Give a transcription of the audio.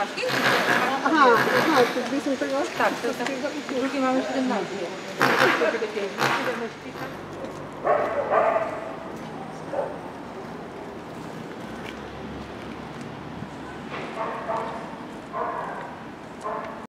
masz kilka. Aha, to dwie są tego? Tak, to jest drugie mamy 17.